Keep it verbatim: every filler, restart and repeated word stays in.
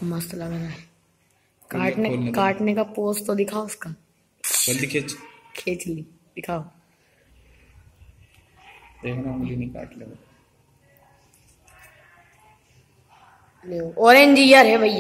मस्त लग रहा है। काटने काटने का पोज तो दिखाओ उसका। जल्दी खींच। खींच ली, दिखाओ। देखना उंगली नहीं काट ले। ऑरेंज ईयर है भैया।